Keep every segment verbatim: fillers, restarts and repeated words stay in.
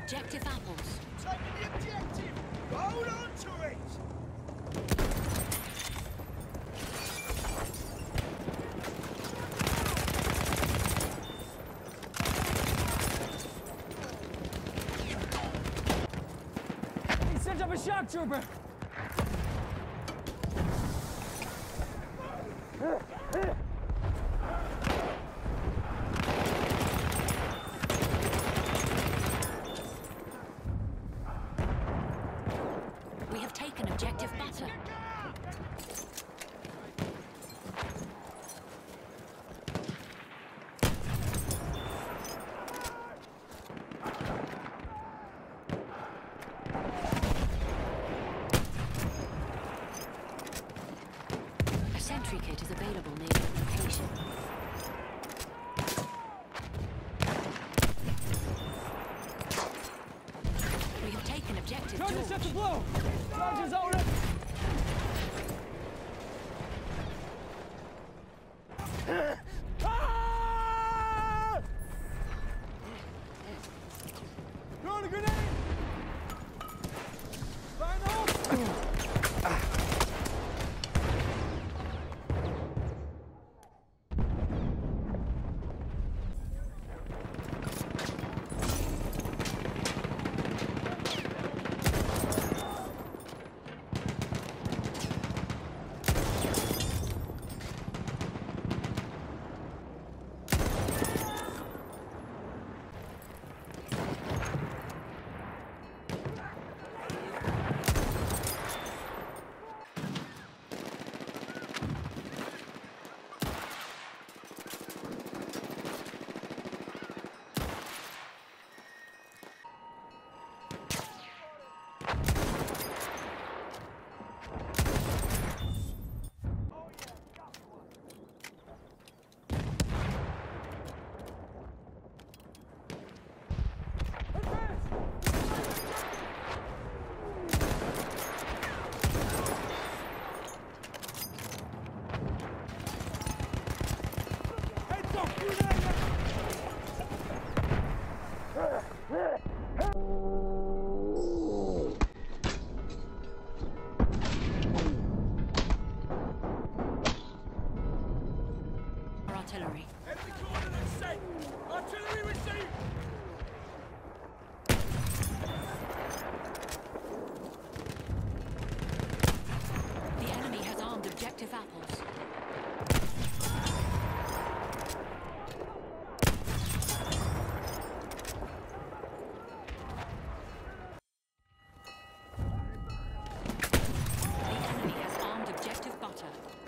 objective apples. Taking the objective! Hold on to it! He sent up a shock trooper! We have taken objective butter. A sentry kit is available near your location. We have taken objective Charges George. set to blow! Charges order! Ah! Throwing a grenade! Fire the hole! Artillery. Every coordinate set! Artillery received! The enemy has armed objective apples. The enemy has armed objective butter.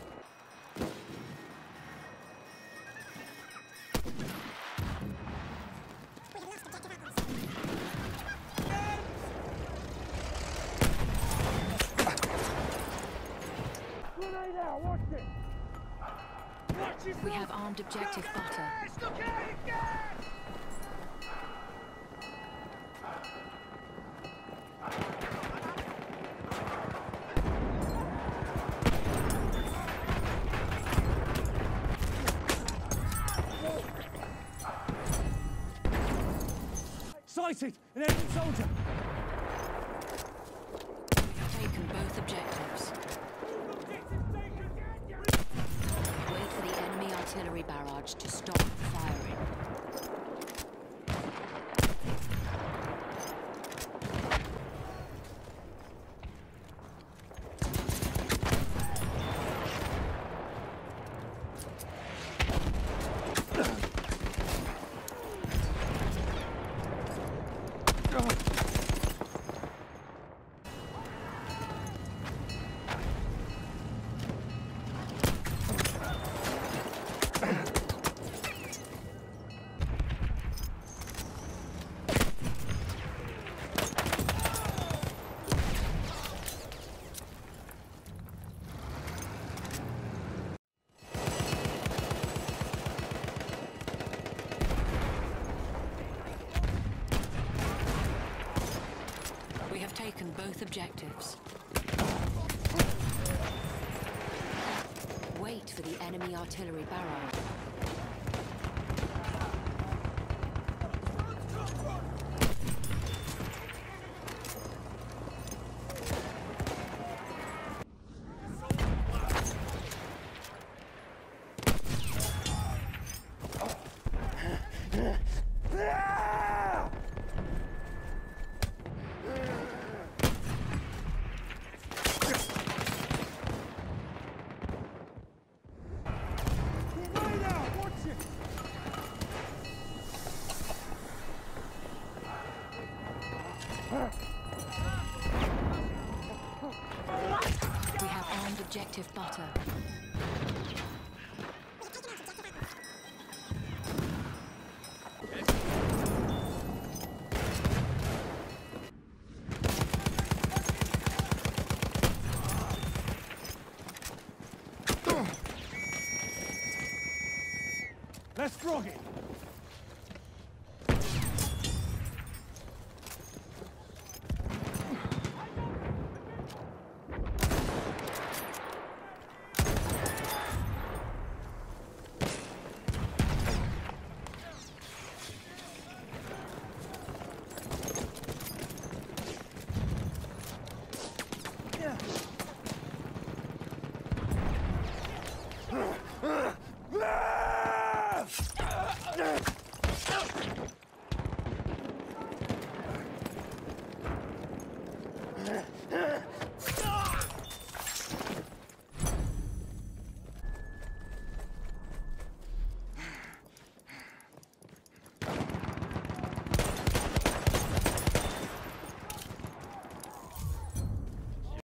Grenade out! Watch it! Watch it! We have armed objective butter. Gas! Look out! Gas! Sighted! An enemy soldier! We have taken both objectives. Wait for the enemy artillery barrage to stop firing. Taken both objectives. Wait for the enemy artillery barrage. Less froggy. Ugh.